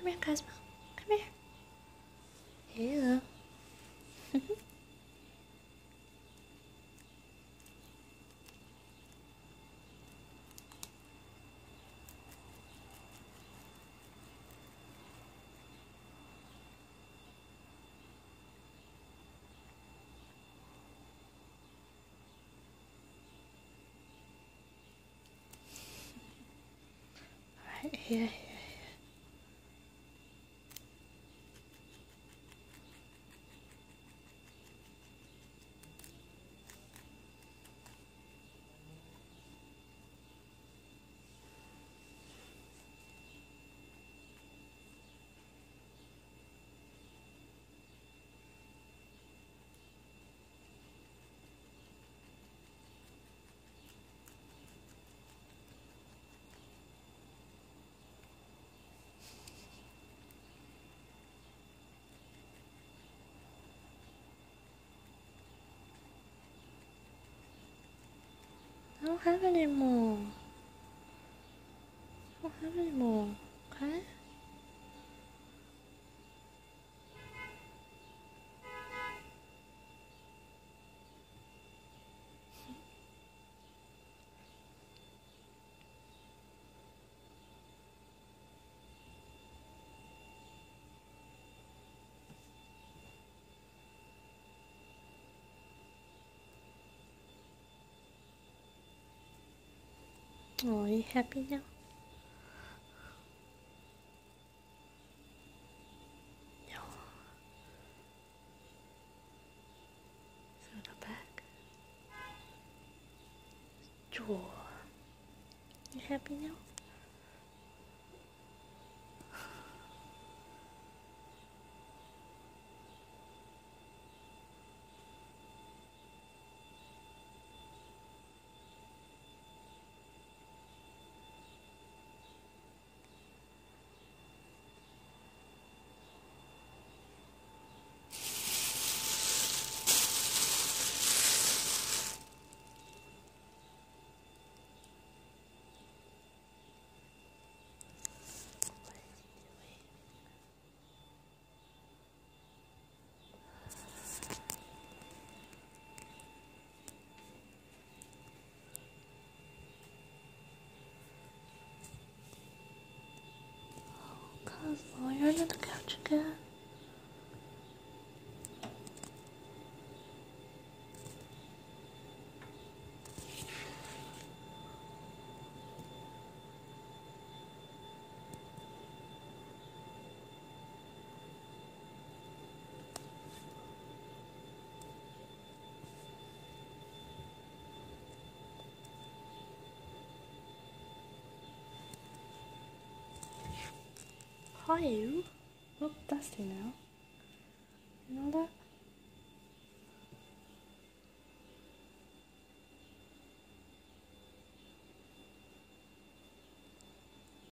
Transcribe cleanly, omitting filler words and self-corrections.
Come here, Cosmo. Come here. Hello. Alright, here. I don't have any more. I don't have any more, okay? Oh, are you happy now? No. So the back. Jaw. You happy now? Cosmo, you're under the couch again. Hi, you. Look dusty now. You know that?